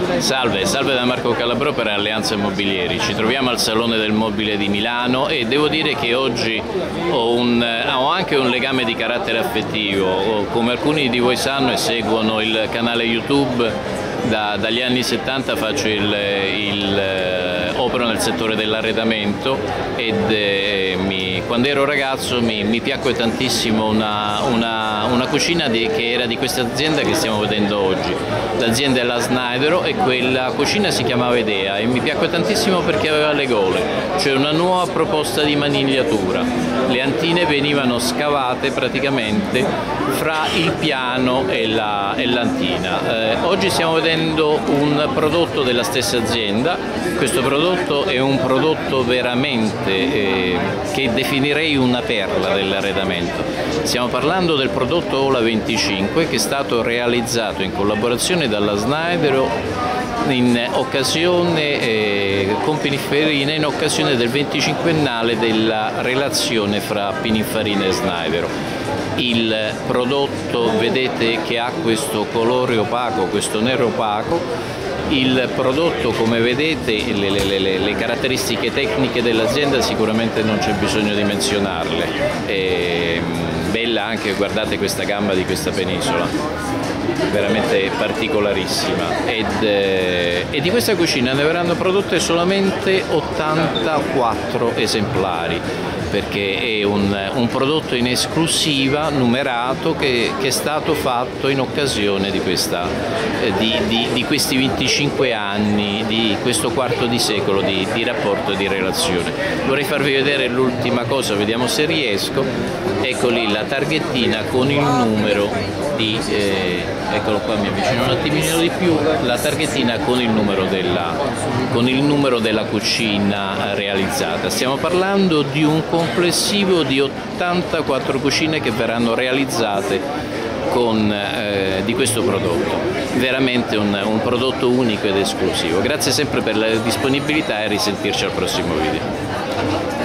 Salve, salve da Marco Calabrò per Alleanza Immobilieri. Ci troviamo al Salone del Mobile di Milano e devo dire che oggi ho anche un legame di carattere affettivo. Come alcuni di voi sanno e seguono il canale YouTube, dagli anni 70 opero nel settore dell'arredamento ed quando ero ragazzo mi piacque tantissimo una cucina che era di questa azienda che stiamo vedendo oggi. L'azienda è la Snydero e quella cucina si chiamava Idea e mi piacque tantissimo perché aveva le gole, cioè una nuova proposta di manigliatura. Le antine venivano scavate praticamente fra il piano e l'antina. Oggi stiamo vedendo un prodotto della stessa azienda. Questo prodotto è un prodotto veramente che definirei una perla dell'arredamento. Stiamo parlando del prodotto Ola 25 che è stato realizzato in collaborazione dalla Snydero in occasione con Pininfarina in occasione del 25ennale della relazione fra Pininfarina e Snydero. Il prodotto vedete che ha questo colore opaco, questo nero opaco. Il prodotto, come vedete, le caratteristiche tecniche dell'azienda sicuramente non c'è bisogno di menzionarle. Bella anche, guardate questa gamba di questa penisola, veramente particolarissima. E di questa cucina ne verranno prodotte solamente 84 esemplari, perché è un prodotto in esclusiva numerato che è stato fatto in occasione di questi 25 anni, di questo quarto di secolo di rapporto e di relazione. Vorrei farvi vedere l'ultima cosa, vediamo se riesco. Ecco lì la targhettina con il numero eccolo qua, mi avvicino un attimino di più, la targhettina con il numero della cucina realizzata. Stiamo parlando di un complessivo di 84 cucine che verranno realizzate di questo prodotto. Veramente un prodotto unico ed esclusivo. Grazie sempre per la disponibilità e a risentirci al prossimo video.